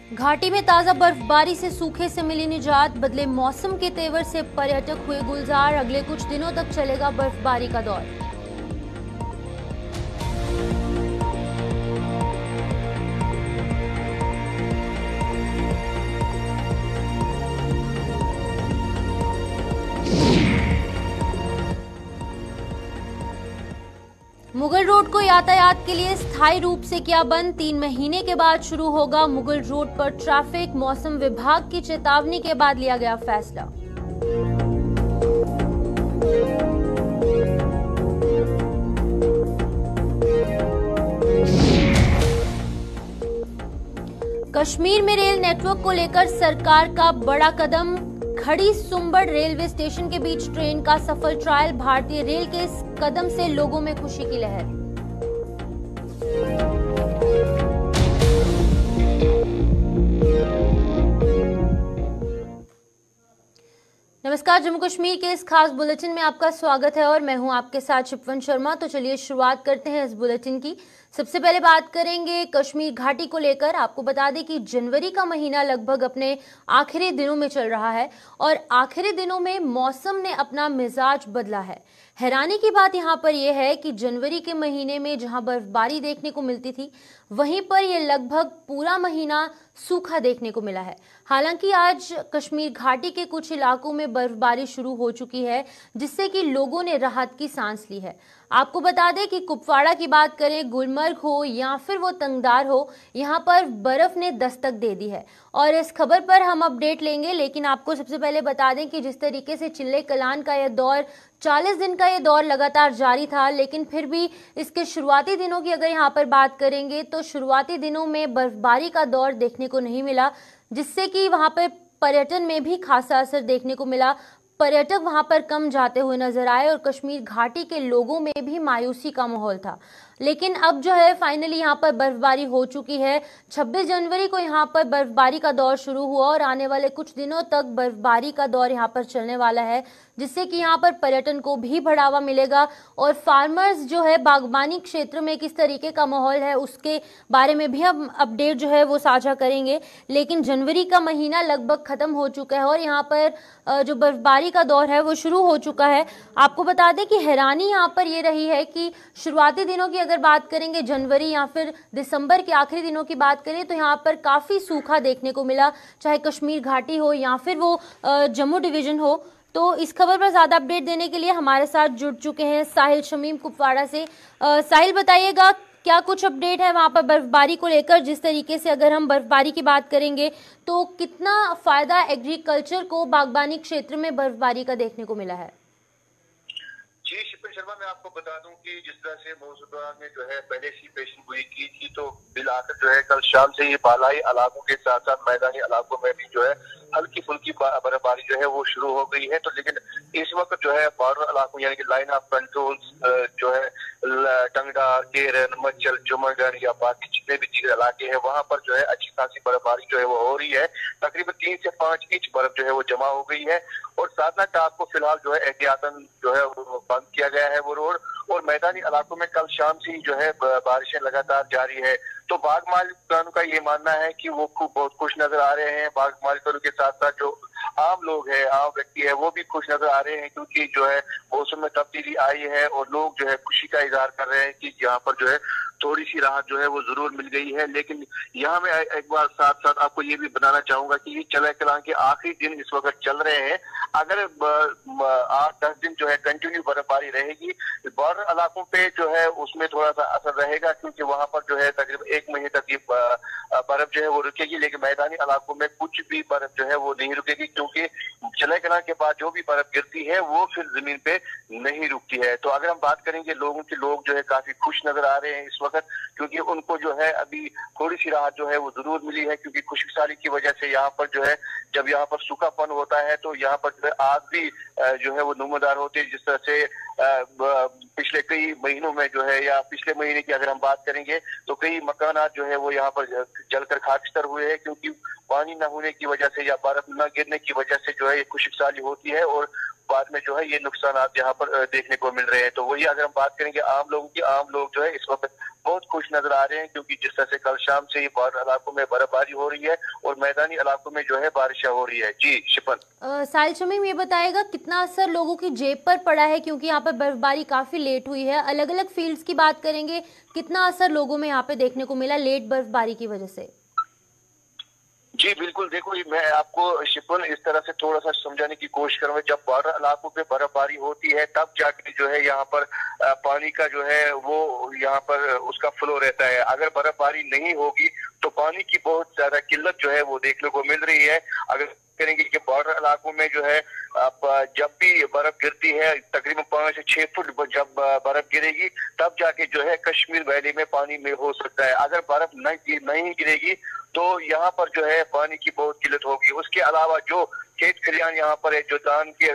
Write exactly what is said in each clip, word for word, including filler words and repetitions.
घाटी में ताजा बर्फबारी से सूखे से मिली निजात, बदले मौसम के तेवर से पर्यटक हुए गुलजार। अगले कुछ दिनों तक चलेगा बर्फबारी का दौर। मुगल रोड को यातायात के लिए स्थायी रूप से किया बंद। तीन महीने के बाद शुरू होगा मुगल रोड पर ट्रैफिक। मौसम विभाग की चेतावनी के बाद लिया गया फैसला। कश्मीर में रेल नेटवर्क को लेकर सरकार का बड़ा कदम। खड़ी सुंबड़ रेलवे स्टेशन के बीच ट्रेन का सफल ट्रायल। भारतीय रेल के इस कदम से लोगों में खुशी की लहर। नमस्कार, जम्मू कश्मीर के इस खास बुलेटिन में आपका स्वागत है और मैं हूं आपके साथ शिपवन शर्मा। तो चलिए शुरुआत करते हैं इस बुलेटिन की। सबसे पहले बात करेंगे कश्मीर घाटी को लेकर। आपको बता दें कि जनवरी का महीना लगभग अपने आखिरी दिनों में चल रहा है और आखिरी दिनों में मौसम ने अपना मिजाज बदला है। हैरानी की बात यहां पर यह है कि जनवरी के महीने में जहां बर्फबारी देखने को मिलती थी, वहीं पर यह लगभग पूरा महीना सूखा देखने को मिला है। हालांकि आज कश्मीर घाटी के कुछ इलाकों में बर्फबारी शुरू हो चुकी है, जिससे कि लोगों ने राहत की सांस ली है। आपको बता दें कि कुपवाड़ा की बात करें, गुलमर्ग हो या फिर वो तंगदार हो, यहाँ पर बर्फ ने दस्तक दे दी है और इस खबर पर हम अपडेट लेंगे। लेकिन आपको सबसे पहले बता दें कि जिस तरीके से चिल्ले कलान का यह दौर चालीस दिन का ये दौर लगातार जारी था, लेकिन फिर भी इसके शुरुआती दिनों की अगर यहाँ पर बात करेंगे तो शुरुआती दिनों में बर्फबारी का दौर देखने को नहीं मिला, जिससे कि वहां पर पर्यटन में भी खासा असर देखने को मिला। पर्यटक वहां पर कम जाते हुए नजर आए और कश्मीर घाटी के लोगों में भी मायूसी का माहौल था। लेकिन अब जो है फाइनली यहाँ पर बर्फबारी हो चुकी है। छब्बीस जनवरी को यहाँ पर बर्फबारी का दौर शुरू हुआ और आने वाले कुछ दिनों तक बर्फबारी का दौर यहाँ पर चलने वाला है, जिससे कि यहाँ पर पर्यटन को भी बढ़ावा मिलेगा और फार्मर्स जो है बागबानी क्षेत्र में किस तरीके का माहौल है उसके बारे में भी हम अपडेट जो है वो साझा करेंगे। लेकिन जनवरी का महीना लगभग खत्म हो चुका है और यहाँ पर जो बर्फबारी का दौर है वो शुरू हो चुका है। आपको बता दें कि हैरानी यहाँ पर ये रही है कि शुरुआती दिनों की अगर बात करेंगे, जनवरी या फिर दिसंबर के आखिरी दिनों की बात करें, तो यहाँ पर काफी सूखा देखने को मिला, चाहे कश्मीर घाटी हो या फिर वो जम्मू डिवीजन हो। तो इस खबर पर ज्यादा अपडेट देने के लिए हमारे साथ जुड़ चुके हैं साहिल शमीम कुपवाड़ा से। आ, साहिल, बताइएगा क्या कुछ अपडेट है वहां पर बर्फबारी को लेकर। जिस तरीके से अगर हम बर्फबारी की बात करेंगे तो कितना फायदा एग्रीकल्चर को बागबानी क्षेत्र में बर्फबारी का देखने को मिला है? जी शिपन शर्मा, मैं आपको बता दूं कि जिस तरह से मौसम विभाग ने जो है पहले से पेशन गोई की थी, तो बिल आकर जो है कल शाम से ये बालाई इलाकों के साथ साथ मैदानी इलाकों में भी जो है हल्की फुल्की बर्फबारी जो है वो शुरू हो गई है। तो लेकिन इस वक्त जो है बॉर्डर इलाकों यानी कि लाइन ऑफ कंट्रोल जो है टंगडा, केरन, मच्छल, जुमरगढ़ या बाकी जितने भी दीगर इलाके हैं, वहां पर जो है अच्छी खासी बर्फबारी जो है वो हो रही है। तकरीबन तीन से पांच इंच बर्फ जो है वो जमा हो गई है और साधना टाप को फिलहाल जो है एहतियातन जो है वो बंद किया गया है वो रोड। और मैदानी इलाकों में कल शाम से ही जो है बारिशें लगातार जारी है। तो बाग मालिकानों का ये मानना है कि वो खूब बहुत खुश नजर आ रहे हैं। बाग मालिकानों के साथ साथ जो आम लोग हैं, आम व्यक्ति है, वो भी खुश नजर आ रहे हैं, क्योंकि जो है मौसम में तब्दीली आई है और लोग जो है खुशी का इजहार कर रहे हैं कि यहाँ पर जो है थोड़ी सी राहत जो है वो जरूर मिल गई है। लेकिन यहाँ मैं एक बार साथ साथ आपको ये भी बताना चाहूंगा कि ये चले कलां के आखिरी दिन इस वक्त चल रहे हैं। अगर आठ दस दिन जो है कंटिन्यू बर्फबारी रहेगी, बॉर्डर इलाकों पे जो है उसमें थोड़ा सा असर रहेगा, क्योंकि वहां पर जो है तकरीबन एक महीने तक ये बर्फ जो है वो रुकेगी। लेकिन मैदानी इलाकों में कुछ भी बर्फ जो है वो नहीं रुकेगी, क्योंकि चले कलां के बाद जो भी बर्फ गिरती है वो फिर जमीन पे नहीं रुकती है। तो अगर हम बात करेंगे लोगों के, लोग जो है काफी खुश नजर आ रहे हैं इस वक्त, क्योंकि उनको जो है अभी थोड़ी सी राहत जो है वो जरूर मिली है। क्योंकि खुशहाली की वजह से यहाँ पर जो है जब यहाँ पर सूखापन होता है तो यहाँ पर जो है आग भी जो है वो नुमादार होती है। जिस तरह से पिछले कई महीनों में जो है, या पिछले महीने की अगर हम बात करेंगे तो कई मकानात जो है वो यहाँ पर जलकर खाकस्तर हुए हैं, क्योंकि पानी न होने की वजह से या बर्फ न गिरने की वजह से जो है ये खुशहाली होती है और बाद में जो है ये नुकसान यहाँ पर देखने को मिल रहे हैं। तो वही अगर हम बात करेंगे आम लोगों की, आम लोग जो है इस वक्त बहुत खुश नजर आ रहे हैं, क्योंकि जिस तरह से कल शाम से ये बॉर्डर इलाकों में बर्फबारी हो रही है और मैदानी इलाकों में जो है बारिशें हो रही है। जी शिपन। साहिल शमीम, ये बताएगा कितना असर लोगों की जेब पर पड़ा है, क्योंकि यहाँ पर बर्फबारी काफी लेट हुई है। अलग अलग फील्ड्स की बात करेंगे, कितना असर लोगों में यहाँ पे देखने को मिला लेट बर्फबारी की वजह से? जी बिल्कुल, देखो मैं आपको शिपन इस तरह से थोड़ा सा समझाने की कोशिश करूंगा। जब बॉर्डर इलाकों पे बर्फबारी होती है तब जाके जो है यहाँ पर पानी का जो है वो यहाँ पर उसका फ्लो रहता है। अगर बर्फबारी नहीं होगी तो पानी की बहुत ज्यादा किल्लत जो है वो देखने को मिल रही है। अगर करेंगे कि बॉर्डर इलाकों में जो है अब जब भी बर्फ गिरती है तकरीबन पांच से छह फुट जब बर्फ गिरेगी तब जाके जो है कश्मीर वैली में पानी में हो सकता है। अगर बर्फ नहीं नहीं गिरेगी तो यहाँ पर जो है पानी की बहुत किल्लत होगी। उसके अलावा जो खेत खलियान यहाँ पर है, जो धान के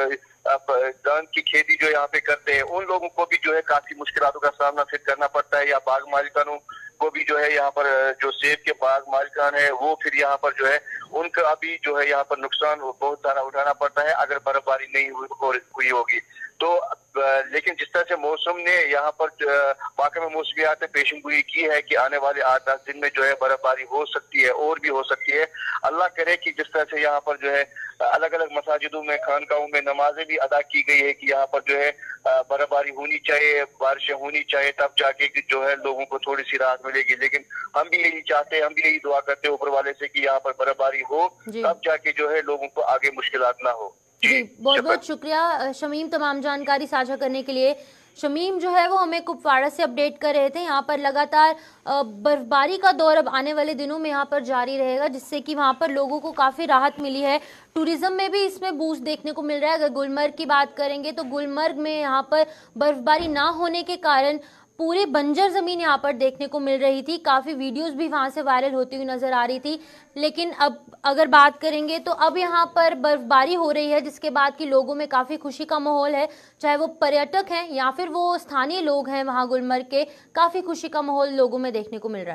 धान की खेती जो यहाँ पे करते हैं, उन लोगों को भी जो है काफी मुश्किलों का सामना फिर करना पड़ता है। या बाग मालिकानों को भी जो है यहाँ पर जो सेब के बाग मालिकान है वो फिर यहाँ पर जो है उनका अभी जो है यहाँ पर नुकसान बहुत सारा उठाना पड़ता है अगर बर्फबारी नहीं हुई होगी तो। लेकिन जिस तरह से मौसम ने यहाँ पर महकमा मौसमियात ने पेशन गोई की है कि आने वाले आठ दस दिन में जो है बर्फबारी हो सकती है और भी हो सकती है। अल्लाह करे कि जिस तरह से यहाँ पर जो है अलग अलग मसाजिदों में, खानकाहों में नमाजें भी अदा की गई है कि यहाँ पर जो है बर्फबारी होनी चाहिए, बारिशें होनी चाहिए, तब जाके जो है लोगों को थोड़ी सी राहत मिलेगी। लेकिन हम भी यही चाहते हैं, हम भी यही दुआ करते हैं ऊपर वाले से कि यहाँ पर बर्फबारी हो तब जाके जो है लोगों को आगे मुश्किलात ना हो। जी बहुत बहुत शुक्रिया शमीम तमाम जानकारी साझा करने के लिए। शमीम जो है वो हमें कुपवाड़ा से अपडेट कर रहे थे। यहाँ पर लगातार बर्फबारी का दौर अब आने वाले दिनों में यहाँ पर जारी रहेगा, जिससे कि वहाँ पर लोगों को काफ़ी राहत मिली है। टूरिज्म में भी इसमें बूस्ट देखने को मिल रहा है। अगर गुलमर्ग की बात करेंगे तो गुलमर्ग में यहाँ पर बर्फबारी ना होने के कारण पूरी बंजर जमीन यहाँ पर देखने को मिल रही थी। काफी वीडियोस भी वहां से वायरल होती हुई नजर आ रही थी। लेकिन अब अगर बात करेंगे तो अब यहाँ पर बर्फबारी हो रही है, जिसके बाद की लोगों में काफी खुशी का माहौल है। चाहे वो पर्यटक हैं या फिर वो स्थानीय लोग हैं वहां गुलमर्ग के, काफी खुशी का माहौल लोगों में देखने को मिल रहा है।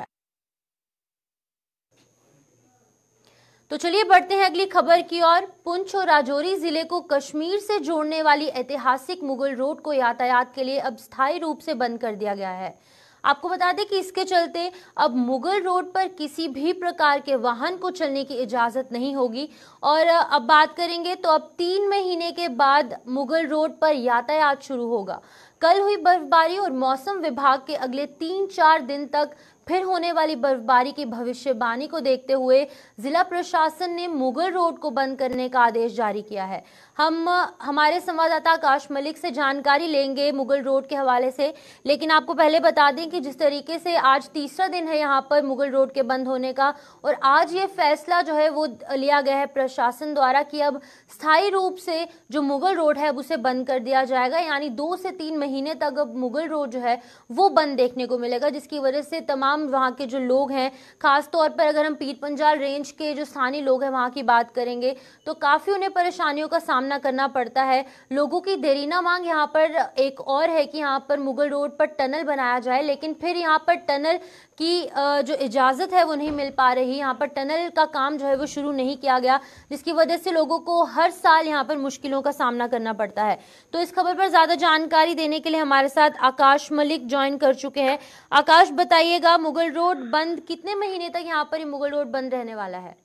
तो चलिए बढ़ते हैं अगली खबर की ओर। पुंछ और राजौरी जिले को कश्मीर से जोड़ने वाली ऐतिहासिक मुगल रोड को यातायात के लिए अब स्थायी रूप से बंद कर दिया गया है। आपको बता दें कि इसके चलते अब मुगल रोड पर किसी भी प्रकार के वाहन को चलने की इजाजत नहीं होगी। और अब बात करेंगे तो अब तीन महीने के बाद मुगल रोड पर यातायात शुरू होगा। कल हुई बर्फबारी और मौसम विभाग के अगले तीन चार दिन तक फिर होने वाली बर्फबारी की भविष्यवाणी को देखते हुए जिला प्रशासन ने मुगल रोड को बंद करने का आदेश जारी किया है। हम हमारे संवाददाता आकाश मलिक से जानकारी लेंगे मुगल रोड के हवाले से, लेकिन आपको पहले बता दें कि जिस तरीके से आज तीसरा दिन है यहाँ पर मुगल रोड के बंद होने का, और आज ये फैसला जो है वो लिया गया है प्रशासन द्वारा कि अब स्थायी रूप से जो मुगल रोड है उसे बंद कर दिया जाएगा। यानी दो से तीन महीने तक अब मुगल रोड जो है वो बंद देखने को मिलेगा, जिसकी वजह से तमाम वहां के जो लोग हैं, खास तौर पर अगर हम पीर पंजाल रेंज के जो स्थानीय लोग हैं वहां की बात करेंगे तो काफी उन्हें परेशानियों का सामना करना पड़ता है। लोगों की देरीना मांग यहाँ पर एक और है कि यहाँ पर मुगल रोड पर टनल बनाया जाए, लेकिन फिर यहाँ पर टनल की जो इजाजत है वो नहीं मिल पा रही। यहाँ पर टनल का काम जो है वो शुरू नहीं किया गया, जिसकी वजह से लोगों को हर साल यहाँ पर मुश्किलों का सामना करना पड़ता है। तो इस खबर पर ज्यादा जानकारी देने के लिए हमारे साथ आकाश मलिक ज्वाइन कर चुके हैं। आकाश, बताइएगा मुगल रोड बंद कितने महीने तक यहाँ पर ये मुगल रोड बंद रहने वाला है?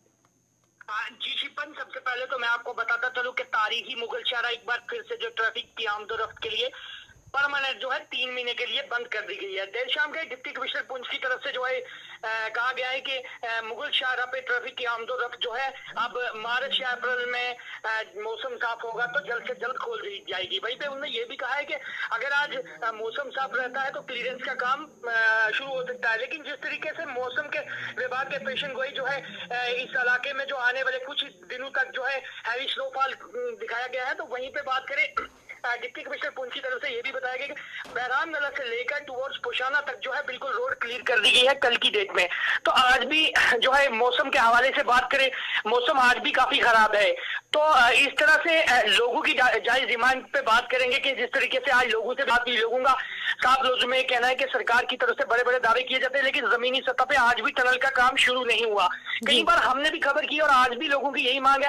जी शिपन, सबसे पहले तो मैं आपको बताता चलूं कि तारीखी मुगल शहरा एक बार फिर से जो ट्रैफिक की आमदोरफ्त के लिए परमानेंट जो है तीन महीने के लिए बंद कर दी गई है। देर शाम के डिप्टी कमिश्नर पुंछ की तरफ से जो है आ, कहा गया है कि आ, मुगल शाहरा पे ट्रैफिक की आमदोरफ्त जो है अब मार्च या अप्रैल में मौसम साफ होगा तो जल्द से जल्द खोल दी जाएगी। वहीं पे उन्होंने ये भी कहा है कि अगर आज आ, मौसम साफ रहता है तो क्लियरेंस का काम आ, शुरू हो सकता है। लेकिन जिस तरीके से मौसम के विभाग के पेशन गोई जो है आ, इस इलाके में जो आने वाले कुछ दिनों तक जो है हैवी स्नोफॉल दिखाया गया है, तो वहीं पे बात करें डिप्टी कमिश्नर पुंछ की तरफ से ये भी बताया गया कि बहराम नला से लेकर टुवर्ड्स पोशाना तक जो है बिल्कुल रोड क्लियर कर दी गई है कल की डेट में। तो आज भी जो है मौसम के हवाले से बात करें, मौसम आज भी काफी खराब है। तो इस तरह से लोगों की जायज डिमांड पे बात करेंगे कि जिस तरीके से आज लोगों से बात की, लोगों का साफ लफ्ज में कहना है कि सरकार की तरफ से बड़े बड़े दावे किए जाते हैं, लेकिन जमीनी सतह पे आज भी टनल का काम शुरू नहीं हुआ। कई बार हमने भी खबर की और आज भी लोगों की यही मांग है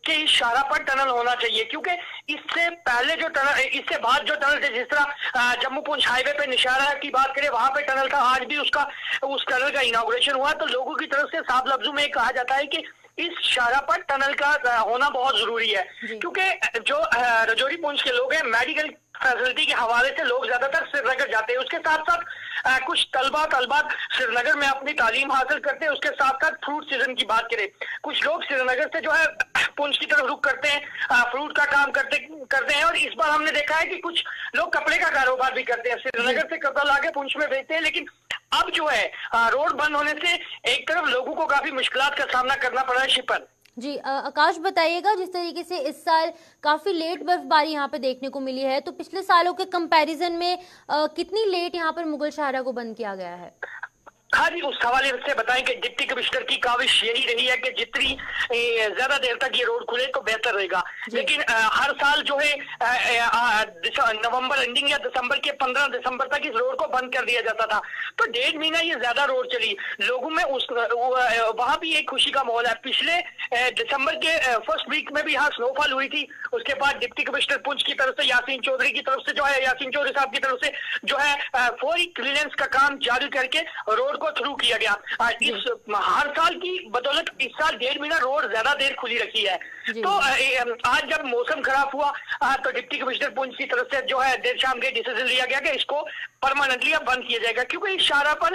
कि इस शाहरा पर टनल होना चाहिए, क्योंकि इससे पहले जो टनल, इससे बाद जो टनल थे, जिस तरह जम्मू पुंछ हाईवे पे निशारा की बात करें, वहां पे टनल था, आज भी उसका उस टनल का इनॉग्रेशन हुआ, तो लोगों की तरफ से साफ लफ्जों में कहा जाता है कि इस शाहरा पर टनल का होना बहुत जरूरी है, क्योंकि जो राजौरी पुंछ के लोग हैं, मेडिकल फैसिलिटी के हवाले से लोग ज्यादातर श्रीनगर जाते हैं। उसके साथ साथ आ, कुछ तलबा तलबा श्रीनगर में अपनी तालीम हासिल करते हैं। उसके साथ साथ फ्रूट सीजन की बात करें, कुछ लोग श्रीनगर से जो है पुंछ की तरफ रुख करते हैं, आ, फ्रूट का काम करते करते हैं। और इस बार हमने देखा है कि कुछ लोग कपड़े का कारोबार भी करते हैं, श्रीनगर से कपड़ा लाके पुंछ में बेचते हैं। लेकिन अब जो है आ, रोड बंद होने से एक तरफ लोगों को काफी मुश्किलात का सामना करना पड़ा है। शिपन जी, आकाश बताइएगा, जिस तरीके से इस साल काफी लेट बर्फबारी यहाँ पे देखने को मिली है, तो पिछले सालों के कंपैरिजन में आ, कितनी लेट यहाँ पर मुगल शाहरा को बंद किया गया है? हाँ जी, उस हवाले से बताएं कि डिप्टी कमिश्नर की काविश यही रही है कि जितनी ज्यादा देर तक ये रोड खुले तो बेहतर रहेगा। लेकिन आ, हर साल जो है नवंबर एंडिंग या दिसंबर के पंद्रह दिसंबर तक इस रोड को बंद कर दिया जाता था, तो डेढ़ महीना ये ज्यादा रोड चली। लोगों में उस वहां भी एक खुशी का माहौल है। पिछले दिसंबर के फर्स्ट वीक में भी यहाँ स्नोफॉल हुई थी। उसके बाद डिप्टी कमिश्नर पुंछ की तरफ से यासीन चौधरी की तरफ से जो है यासीन चौधरी साहब की तरफ से जो है फौरी क्लियरेंस का काम जारी करके रोड को थ्रू किया गया। इस हर साल की बदौलत इस साल डेढ़ महीना रोड ज्यादा देर खुली रखी है। तो आज जब मौसम खराब हुआ तो डिप्टी कमिश्नर पुंछ की तरफ से जो है देर शाम के डिसीजन लिया गया कि इसको परमानेंटली अब बंद किया जाएगा, क्योंकि इस शाहरा पर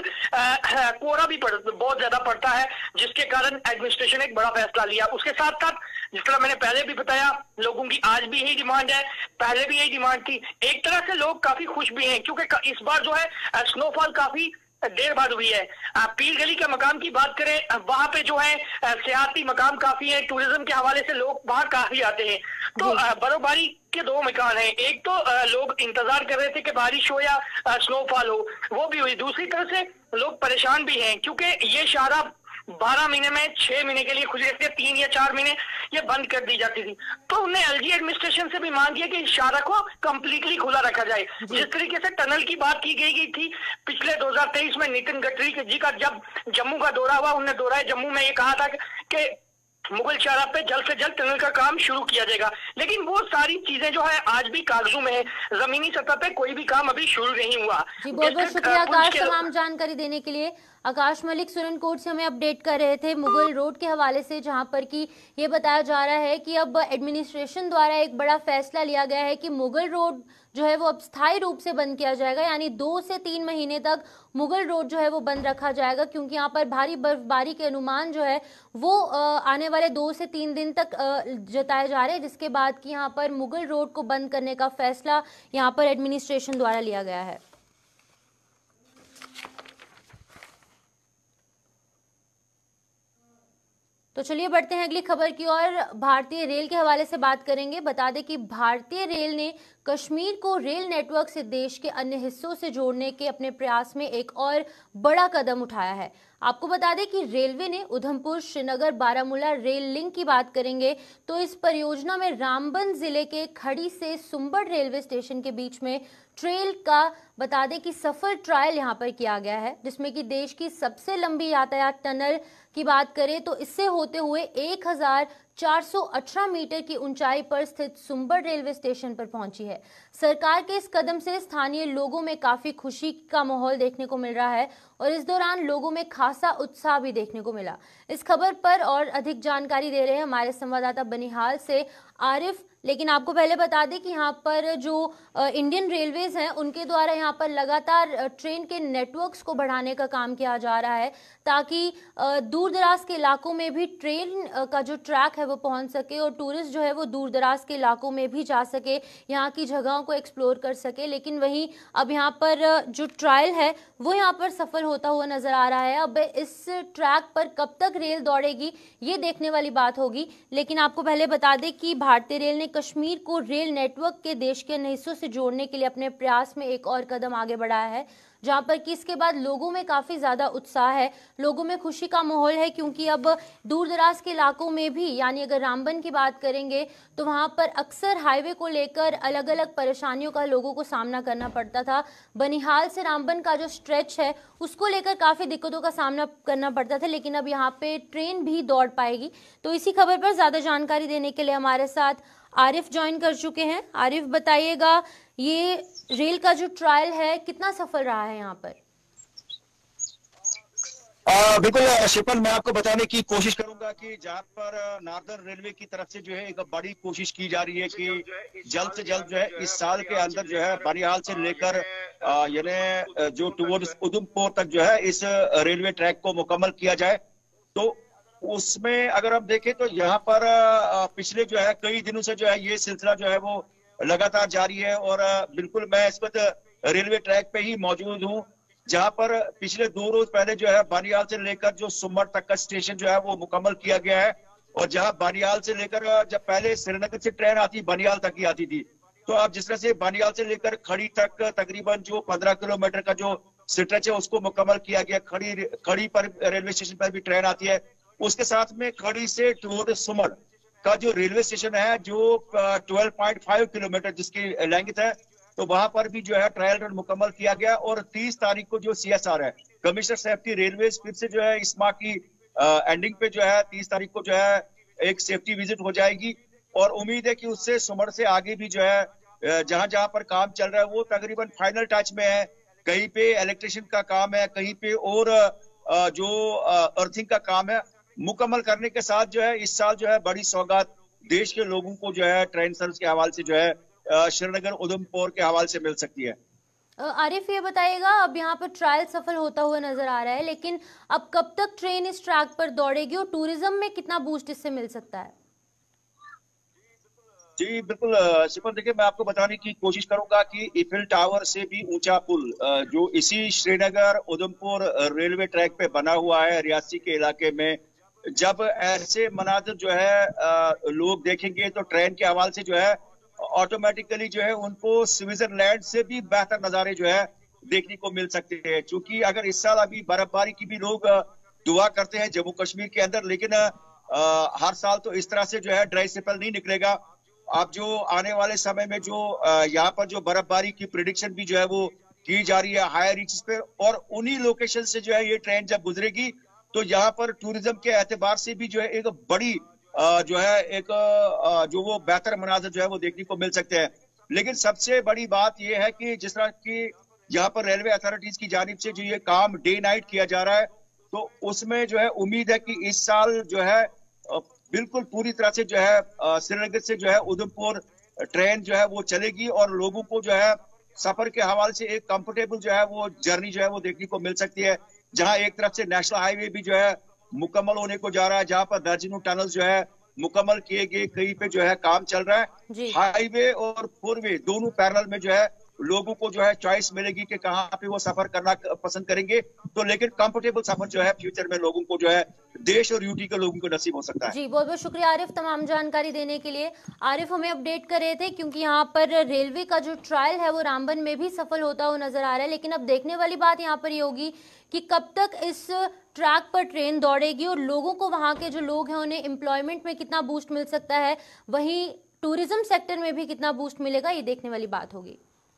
कोहरा भी पड़, बहुत ज्यादा पड़ता है, जिसके कारण एडमिनिस्ट्रेशन एक बड़ा फैसला लिया। उसके साथ साथ जिस तरह मैंने पहले भी बताया, लोगों की आज भी यही डिमांड है, पहले भी यही डिमांड थी। एक तरह से लोग काफी खुश भी हैं, क्योंकि इस बार जो है स्नोफॉल काफी देर बाद हुई है। पीर गली के मकाम की बात करें, वहां पे जो है सियाती मकाम काफी है, टूरिज्म के हवाले से लोग वहां काफी आते हैं। तो बर्फबारी के दो मकान हैं, एक तो लोग इंतजार कर रहे थे कि बारिश हो या स्नोफॉल हो, वो भी हुई। दूसरी तरफ से लोग परेशान भी हैं, क्योंकि ये शाहरा बारह महीने में छह महीने के लिए खुली रहती है, तीन या चार महीने ये बंद कर दी जाती थी। तो उन्हें एलजी एडमिनिस्ट्रेशन से भी मांग किया कि इस शाहरा को कंप्लीटली खुला रखा जाए। जिस तरीके से टनल की बात की गई थी पिछले दो हज़ार तेईस में नितिन गडकरी जी का जब जम्मू का दौरा हुआ, उन्होंने दौरा जम्मू में ये कहा था कि मुगल शाहरा पे जल्द से जल्द टनल का काम शुरू किया जाएगा। लेकिन वो सारी चीजें जो है आज भी कागजों में है, जमीनी सतह पे कोई भी काम अभी शुरू नहीं हुआ। जी, बहुत बहुत शुक्रिया आकाश तमाम जानकारी देने के लिए। आकाश मलिक सुरनकोट से हमें अपडेट कर रहे थे मुगल रोड के हवाले से, जहां पर कि ये बताया जा रहा है कि अब एडमिनिस्ट्रेशन द्वारा एक बड़ा फैसला लिया गया है कि मुगल रोड जो है वो अब स्थायी रूप से बंद किया जाएगा, यानी दो से तीन महीने तक मुगल रोड जो है वो बंद रखा जाएगा, क्योंकि यहाँ पर भारी बर्फबारी के अनुमान जो है वो आने वाले दो से तीन दिन तक जताए जा रहे हैं, जिसके बाद कि यहाँ पर मुगल रोड को बंद करने का फैसला यहाँ पर एडमिनिस्ट्रेशन द्वारा लिया गया है। तो चलिए बढ़ते हैं अगली खबर की ओर। भारतीय रेल के हवाले से बात करेंगे। बता दें कि भारतीय रेल ने कश्मीर को रेल नेटवर्क से देश के अन्य हिस्सों से जोड़ने के अपने प्रयास में एक और बड़ा कदम उठाया है। आपको बता दें कि रेलवे ने उधमपुर श्रीनगर बारामूला रेल लिंक की बात करेंगे तो इस परियोजना में रामबन जिले के खड़ी से सुंबड़ रेलवे स्टेशन के बीच में ट्रेल का बता दें कि सफल ट्रायल यहां पर किया गया है, जिसमें कि देश की सबसे लंबी यातायात टनल की बात करें तो इससे होते हुए एक हजार चार सौ अठारह मीटर की ऊंचाई पर स्थित सुंबड़ रेलवे स्टेशन पर पहुंची है। सरकार के इस कदम से स्थानीय लोगों में काफी खुशी का माहौल देखने को मिल रहा है और इस दौरान लोगों में खासा उत्साह भी देखने को मिला। इस खबर पर और अधिक जानकारी दे रहे हैं हमारे संवाददाता बनिहाल से आरिफ। लेकिन आपको पहले बता दें कि यहाँ पर जो इंडियन रेलवेज हैं उनके द्वारा यहाँ पर लगातार ट्रेन के नेटवर्क्स को बढ़ाने का काम किया जा रहा है, ताकि दूर दराज के इलाकों में भी ट्रेन का जो ट्रैक है वो पहुंच सके और टूरिस्ट जो है वो दूर दराज के इलाकों में भी जा सके, यहाँ की जगहों को एक्सप्लोर कर सके। लेकिन वहीं अब यहाँ पर जो ट्रायल है वो यहाँ पर सफल होता हुआ नजर आ रहा है। अब इस ट्रैक पर कब तक रेल दौड़ेगी ये देखने वाली बात होगी। लेकिन आपको पहले बता दें कि भारतीय रेल ने कश्मीर को रेल नेटवर्क के देश के अन्य हिस्सों से जोड़ने के लिए अपने प्रयास में एक और कदम आगे बढ़ाया है, जहां पर कि इसके बाद लोगों में काफी ज्यादा उत्साह है, लोगों में खुशी का माहौल है, क्योंकि अब दूर दराज के इलाकों में भी, यानी अगर रामबन की बात करेंगे तो वहां पर अक्सर हाईवे को लेकर अलग अलग परेशानियों का लोगों को सामना करना पड़ता था। बनिहाल से रामबन का जो स्ट्रेच है उसको लेकर काफी दिक्कतों का सामना करना पड़ता था, लेकिन अब यहाँ पे ट्रेन भी दौड़ पाएगी। तो इसी खबर पर ज्यादा जानकारी देने के लिए हमारे साथ आरिफ ज्वाइन कर चुके हैं। आरिफ, बताइएगा ये रेल का जो ट्रायल है कितना सफल रहा है यहाँ पर? आ, बिल्कुल शिपन, मैं आपको बताने की कोशिश करूंगा कि जहां पर नॉर्दर्न रेलवे की तरफ से जो है एक बड़ी कोशिश की जा रही है कि जल्द से जल्द जो है इस साल के अंदर जो है बनिहाल से लेकर यानी जो टुवर्ड्स उधमपुर तक जो है इस रेलवे ट्रैक को मुकम्मल किया जाए। तो उसमें अगर हम देखें तो यहाँ पर पिछले जो है कई दिनों से जो है ये सिलसिला जो है वो लगातार जारी है और बिल्कुल मैं इस वक्त रेलवे ट्रैक पे ही मौजूद हूँ, जहां पर पिछले दो रोज पहले जो है बनिहाल से लेकर जो सुमर तक का स्टेशन जो है वो मुकम्मल किया गया है। और जहां बनिहाल से लेकर जब पहले श्रीनगर से ट्रेन आती बनिहाल तक ही आती थी, तो अब जिस तरह से बनिहाल से लेकर खड़ी तक तकरीबन जो पंद्रह किलोमीटर का जो स्ट्रेच है उसको मुकम्मल किया गया। खड़ी खड़ी पर रेलवे स्टेशन पर भी ट्रेन आती है। उसके साथ में खड़ी से टूर सुमर का जो रेलवे स्टेशन है जो ट्वेल्व पॉइंट फाइव किलोमीटर जिसकी लेंथ है, तो वहां पर भी जो है ट्रायल रन मुकम्मल किया गया। और तीस तारीख को जो सीएसआर है, कमिश्नर सेफ्टी रेलवे, फिर से जो है इस माह की एंडिंग पे जो है तीस तारीख को जो है एक सेफ्टी विजिट हो जाएगी। और उम्मीद है कि उससे सुमर से आगे भी जो है जहां जहां पर काम चल रहा है वो तकरीबन फाइनल टच में है। कहीं पे इलेक्ट्रिशियन का काम है, कहीं पे और जो अर्थिंग का काम है, मुकम्मल करने के साथ जो है इस साल जो है बड़ी सौगात देश के लोगों को जो है ट्रेन सर्विस के हवाले से जो है श्रीनगर उधमपुर के हवाले से मिल सकती है। आरिफ, ये बताइएगा, अब यहाँ पर ट्रायल सफल होता हुआ नजर आ रहा है, लेकिन अब कब तक ट्रेन इस ट्रैक पर दौड़ेगी और टूरिज्म में कितना बूस्ट इससे मिल सकता है? जी बिल्कुल शिपन, देखिए मैं आपको बताने की कोशिश करूंगा कि इफिल टावर से भी ऊंचा पुल जो इसी श्रीनगर उधमपुर रेलवे ट्रैक पे बना हुआ है रियासी के इलाके में, जब ऐसे मनाजिर जो है लोग देखेंगे तो ट्रेन के हवाले से जो है ऑटोमेटिकली जो है उनको स्विट्जरलैंड से भी बेहतर नजारे जो है देखने को मिल सकते हैं। क्योंकि अगर इस साल अभी बर्फबारी की भी लोग दुआ करते हैं जम्मू कश्मीर के अंदर, लेकिन आ, हर साल तो इस तरह से जो है ड्राई स्पेल नहीं निकलेगा। अब जो आने वाले समय में जो यहाँ पर जो बर्फबारी की प्रिडिक्शन भी जो है वो की जा रही है हायर रीचेस पे, और उन्हीं लोकेशन से जो है ये ट्रेन जब गुजरेगी तो यहाँ पर टूरिज्म के एतबार से भी जो है एक बड़ी जो है एक जो वो बेहतर मनाजर जो है वो देखने को मिल सकते हैं। लेकिन सबसे बड़ी बात ये है कि जिस तरह की यहाँ पर रेलवे अथॉरिटीज की जानिब से जो ये काम डे नाइट किया जा रहा है, तो उसमें जो है उम्मीद है कि इस साल जो है बिल्कुल पूरी तरह से जो है श्रीनगर से जो है उधमपुर ट्रेन जो है वो चलेगी और लोगों को जो है सफर के हवाले से एक कंफर्टेबल जो है वो जर्नी जो है वो देखने को मिल सकती है। जहां एक तरफ से नेशनल हाईवे भी जो है मुकम्मल होने को जा रहा है, जहां पर दर्जनों टनल जो है मुकम्मल किए गए, कहीं पे जो है काम चल रहा है। हाईवे और फोरवे दोनों पैरेलल में जो है लोगों को जो है चॉइस मिलेगी कि कहाँ पे वो सफर करना पसंद करेंगे। तो लेकिन कंफर्टेबल सफर जो है फ्यूचर में लोगों को जो है देश और यूटी के लोगों को नसीब हो सकता है। जी बहुत बहुत शुक्रिया आरिफ तमाम जानकारी देने के लिए। आरिफ हमें अपडेट कर रहे थे क्योंकि यहाँ पर रेलवे का जो ट्रायल है वो रामबन में भी सफल होता हुआ नजर आ रहा है, लेकिन अब देखने वाली बात यहाँ पर ये होगी कि कब तक इस ट्रैक पर ट्रेन दौड़ेगी और लोगों को, वहाँ के जो लोग हैं उन्हें एम्प्लॉयमेंट में कितना बूस्ट मिल सकता है, वहीं टूरिज्म सेक्टर में भी कितना बूस्ट मिलेगा, ये देखने वाली बात होगी।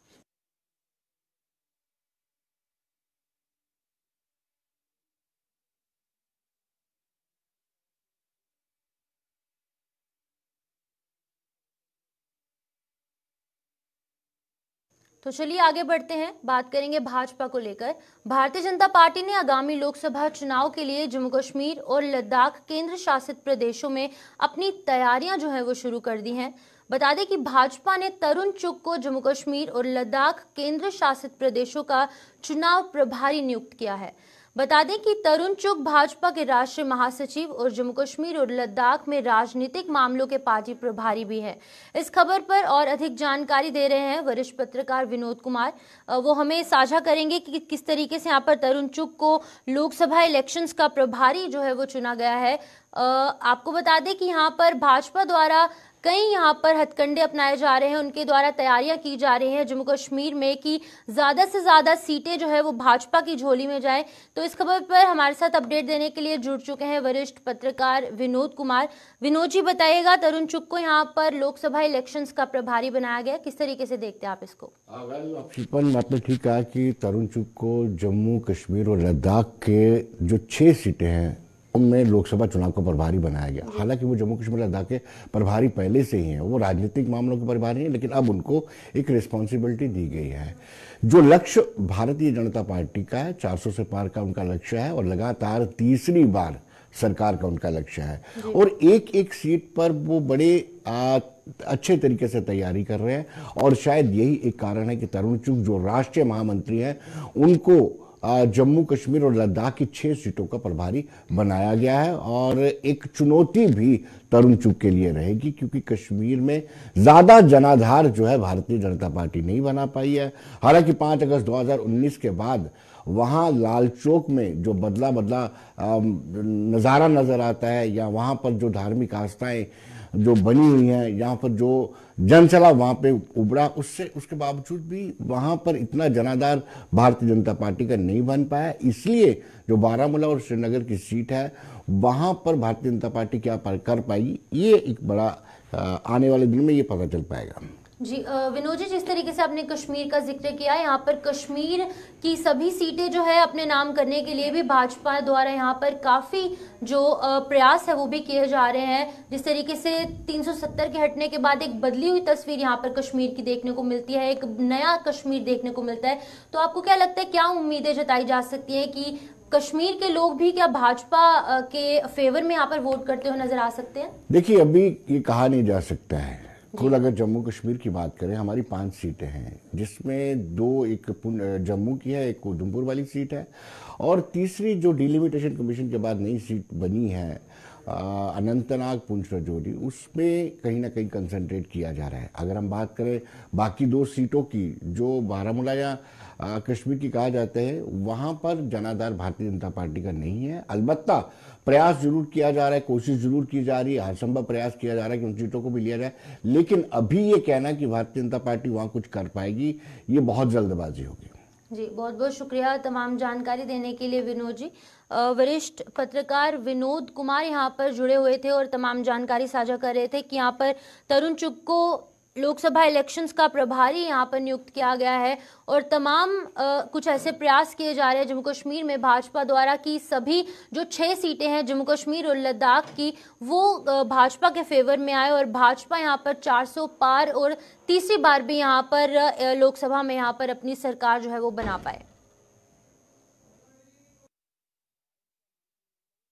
तो चलिए आगे बढ़ते हैं, बात करेंगे भाजपा को लेकर। भारतीय जनता पार्टी ने आगामी लोकसभा चुनाव के लिए जम्मू कश्मीर और लद्दाख केंद्र शासित प्रदेशों में अपनी तैयारियां जो है वो शुरू कर दी हैं। बता दें कि भाजपा ने तरुण चुग को जम्मू कश्मीर और लद्दाख केंद्र शासित प्रदेशों का चुनाव प्रभारी नियुक्त किया है। बता दें कि तरुण चुग भाजपा के राष्ट्रीय महासचिव और जम्मू कश्मीर और लद्दाख में राजनीतिक मामलों के पार्टी प्रभारी भी हैं। इस खबर पर और अधिक जानकारी दे रहे हैं वरिष्ठ पत्रकार विनोद कुमार। वो हमें साझा करेंगे कि किस तरीके से यहाँ पर तरुण चुग को लोकसभा इलेक्शंस का प्रभारी जो है वो चुना गया है। आपको बता दें कि यहाँ पर भाजपा द्वारा कई यहाँ पर हथकंडे अपनाए जा रहे हैं, उनके द्वारा तैयारियां की जा रही हैं जम्मू कश्मीर में कि ज्यादा से ज्यादा सीटें जो है वो भाजपा की झोली में जाए। तो इस खबर पर हमारे साथ अपडेट देने के लिए जुड़ चुके हैं वरिष्ठ पत्रकार विनोद कुमार। विनोद जी, बताइएगा, तरुण चुग को यहाँ पर लोकसभा इलेक्शंस का प्रभारी बनाया गया, किस तरीके से देखते हैं आप इसको? शिपन, आपने ठीक कहा कि तरुण चुग को जम्मू कश्मीर और लद्दाख के जो छह सीटें हैं उनमें लोकसभा चुनाव का प्रभारी बनाया गया। हालांकि वो जम्मू कश्मीर लद्दाख के प्रभारी पहले से ही हैं, वो राजनीतिक मामलों के प्रभारी हैं, लेकिन अब उनको एक रिस्पॉन्सिबिलिटी दी गई है। जो लक्ष्य भारतीय जनता पार्टी का है, चार सौ से पार का उनका लक्ष्य है और लगातार तीसरी बार सरकार का उनका लक्ष्य है और एक एक सीट पर वो बड़े आ, अच्छे तरीके से तैयारी कर रहे हैं और शायद यही एक कारण है कि तरुण चुग जो राष्ट्रीय महामंत्री हैं उनको जम्मू कश्मीर और लद्दाख की छह सीटों का प्रभारी बनाया गया है। और एक चुनौती भी तरुण चुग के लिए रहेगी क्योंकि कश्मीर में ज्यादा जनाधार जो है भारतीय जनता पार्टी नहीं बना पाई है। हालांकि पांच अगस्त दो हज़ार उन्नीस के बाद वहां लाल चौक में जो बदला बदला नज़ारा नजर आता है या वहां पर जो धार्मिक आस्थाएं जो बनी हुई हैं, यहाँ पर जो जनसैलाब वहां पे उभरा, उससे उसके बावजूद भी वहां पर इतना जनाधार भारतीय जनता पार्टी का नहीं बन पाया। इसलिए जो बारामूला और श्रीनगर की सीट है वहां पर भारतीय जनता पार्टी क्या कर पाएगी, ये एक बड़ा आने वाले दिन में ये पता चल पाएगा। जी विनोद जी, जिस तरीके से आपने कश्मीर का जिक्र किया, यहाँ पर कश्मीर की सभी सीटें जो है अपने नाम करने के लिए भी भाजपा द्वारा यहाँ पर काफी जो प्रयास है वो भी किए जा रहे हैं। जिस तरीके से तीन सौ सत्तर के हटने के बाद एक बदली हुई तस्वीर यहाँ पर कश्मीर की देखने को मिलती है, एक नया कश्मीर देखने को मिलता है। तो आपको क्या लगता है, क्या उम्मीदें जताई जा सकती है कि कश्मीर के लोग भी क्या भाजपा के फेवर में यहाँ पर वोट करते हुए नजर आ सकते हैं? देखिए, अभी ये कहा नहीं जा सकता है। कुल अगर जम्मू कश्मीर की बात करें, हमारी पांच सीटें हैं जिसमें दो एक जम्मू की है, एक उधमपुर वाली सीट है और तीसरी जो डिलिमिटेशन कमीशन के बाद नई सीट बनी है अनंतनाग पुंछ राजौरी, उसमें कहीं ना कहीं कंसंट्रेट किया जा रहा है। अगर हम बात करें बाकी दो सीटों की जो बारामूला या कश्मीर की कहा जाता है, वहां पर जनाधार भारतीय जनता पार्टी का नहीं है। अलबत्ता प्रयास जरूर किया जा रहा है, कोशिश जरूर की जा रही है, हर संभव प्रयास किया जा रहा है कि उन सीटों को भी लिया जाए, लेकिन अभी ये कहना कि भारतीय जनता पार्टी वहां कुछ कर पाएगी, ये बहुत जल्दबाजी होगी। जी, बहुत बहुत शुक्रिया तमाम जानकारी देने के लिए विनोद जी। वरिष्ठ पत्रकार विनोद कुमार यहाँ पर जुड़े हुए थे और तमाम जानकारी साझा कर रहे थे कि यहाँ पर तरुण चुग को लोकसभा इलेक्शंस का प्रभारी यहाँ पर नियुक्त किया गया है और तमाम आ, कुछ ऐसे प्रयास किए जा रहे हैं जम्मू कश्मीर में भाजपा द्वारा कि सभी जो छह सीटें हैं जम्मू कश्मीर और लद्दाख की, वो आ, भाजपा के फेवर में आए और भाजपा यहाँ पर चार सौ पार और तीसरी बार भी यहाँ पर लोकसभा में यहाँ पर अपनी सरकार जो है वो बना पाए।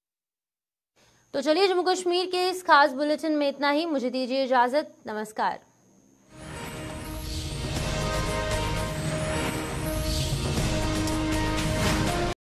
तो चलिए, जम्मू कश्मीर के इस खास बुलेटिन में इतना ही। मुझे दीजिए इजाजत, नमस्कार।